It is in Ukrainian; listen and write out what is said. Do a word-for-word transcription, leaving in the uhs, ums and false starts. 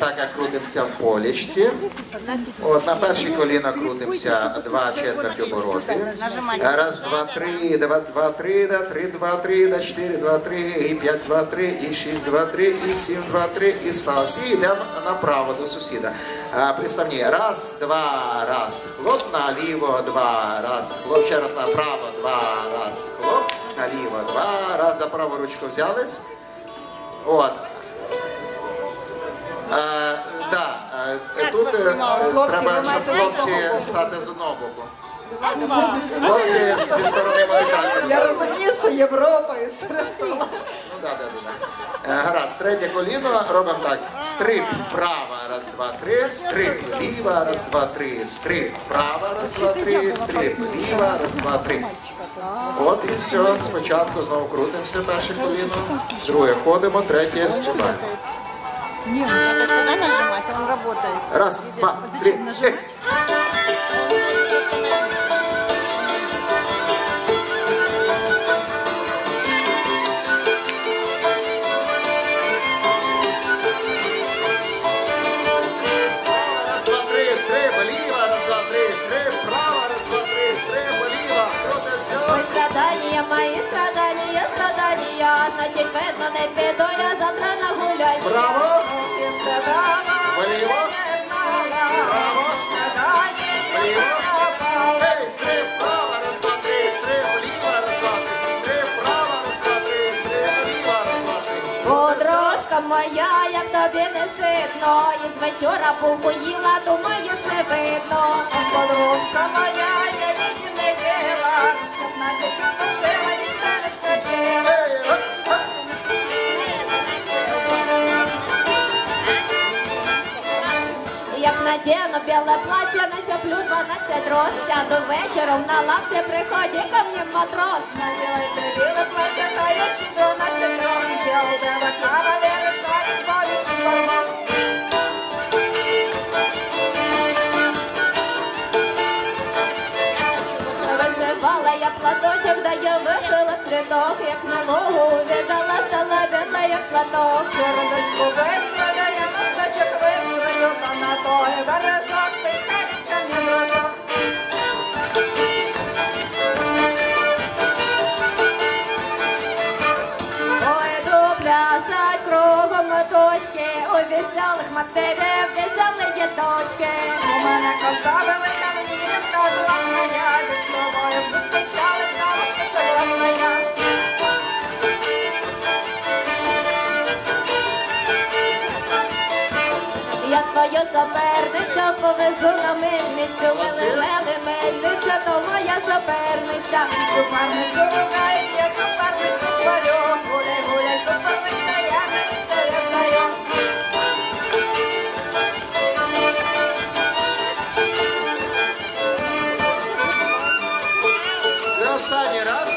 Так як крутимося в полічці. От, на перші коліна крутимося два четверть обороти. Раз, два, три, два, два, три, да, три, два, три, да, чотири, два, три, і п'ять, два, три, і шість, два, три, і сім, два, три, і слава. Всі йдемо направо до сусіда. А, приставні. Раз, два, раз, хлоп, наліво, два, раз, хлоп, ще раз направо, два, раз, хлоп, наліво, два, раз, за праву ручку взялись. От. А, да, а, тут а, треба, щоб хлопці стати з одного боку. Хлопці зі сторони музикантів. Я розумію, що Європа і все решта. Ну, да, да, да. Гаразд, третє коліно робимо так. Стрип, права, раз, два, три, стрип, ліва, раз, два, три, стрип, права, раз, два, три, стрип, ліва, раз, два, три. От і все, спочатку знову крутимося перше коліно, друге ходимо, третє стрибаємо. Нет, надо сюда нажимать, он работает. Раз, два, три, эй! Раз, два, три, стрип, ліва, раз, два, три, стрип, права, раз, два, три, стрип, ліва, круто все. Ой, страдания, мои страдания, страдания, значит, видно, не піду я завтра нагуляю. Браво! Вліво! Браво! Вліво! Ей, стрип, права, раз, два, три, стрип, ліва, раз, два, три, стрип, права, раз, два, три, стрип, ліва, раз, два, три. Подружка моя, як тобі не стидно, із вечора булку їла, думаєш, не видно. Подружка моя, я її не їла, п'ятнадцять носила, ні все не схотіла. Ей, оп, оп. Як надіну біле плаття, начеплю дванадцять роз, сяду вечором на лавці, приходить ко мне матрос. Надівайте біле плаття, та я сіду на цитрон, білий тебе кавалери, шарі, бовіч і тормоз. Вишивала я платочок, да я вишила цвіток, як малого увідала, стала бідна, як платок. Чорночку вистрою, я мосточок вистрою, та на той бережок, тихенько не дрожок. Пойду плясать кругом точки, у веселих матерів веселі дочки. У мене коса велика, мені вінка власна, я від тобою зустрічалась, на вишка це власна я. Я свою суперницю повезу на мельницю, мили-мили мельниця, то моя суперниця. Суперницю ругають, я суперницю хвалю, гуляй, гуляй, суперниця, я мені це віддаю. Це останній раз.